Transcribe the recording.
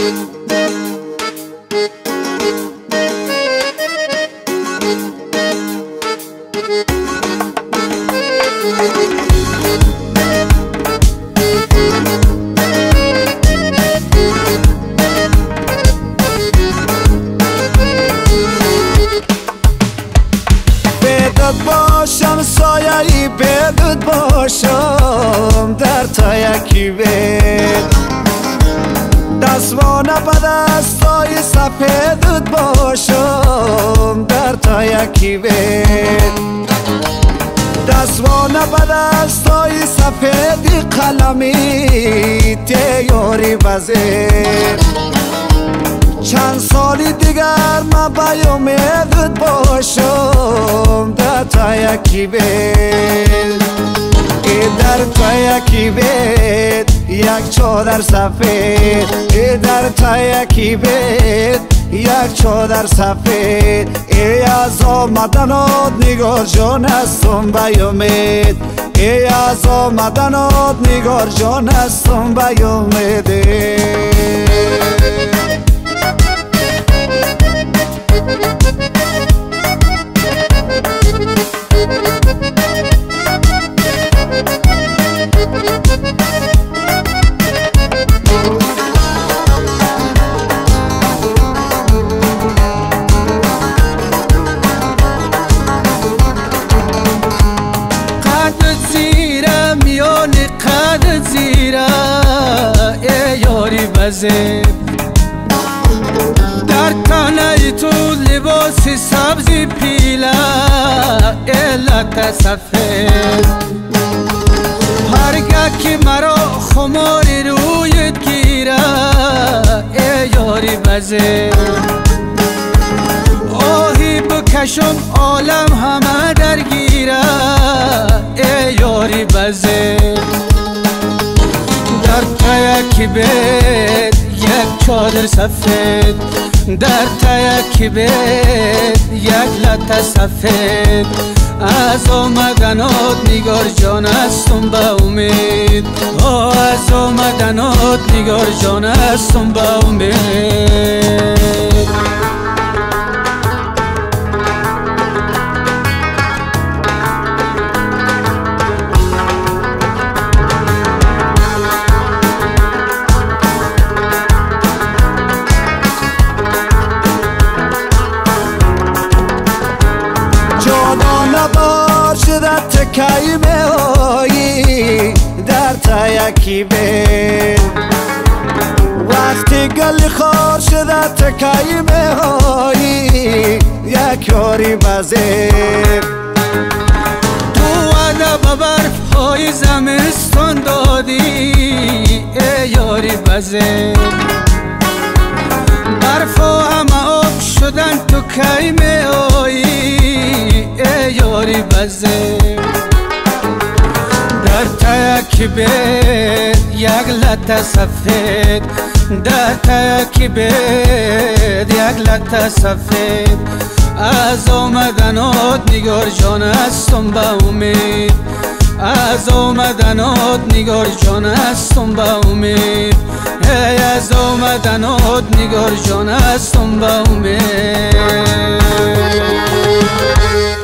باشم سایه بد باشم در تا یکی بید دستوانه به دستای سپید باشم در تا یکی بید دستوانه به دستای سپید قلمی تیاری بزید چند سالی دیگر من به امید باشم در تا یکی بید در تا یکی بید یک چادر سفید در تا یکی بید یک چادر سفید ای از آمدنات نگار جان هستم به امید ای از آمدنات نگار جان هستم به امید در تنه تو لباس سبزی پیله علت سفید هرگاه که مرا خماری رویت گیره ای یاری بزه آهی بکشم عالم همه درگیره ای یاری بزه در تا یکی بید یک چادر سفید در تا یکی بید یک لطه سفید از آمدنات نگار جان هستم به امید از آمدنات نگار جان هستم به امید تکی میایی در تا یکی بید وقتی گلی خار شده تکی میایی یک یاری بزیر تو وعده به برف های زمستان دادی ای یاری بزیر برف و همه آب شدن تو کی میایی ای یاری بزیر در تا یکی بید یک لطه سفید در تا یکی بید یک لطه سفید از آمدنات نگار جان هستم به امید از آمدنات نگار جان هستم به امید ای از آمدنات نگار جان هستم به امید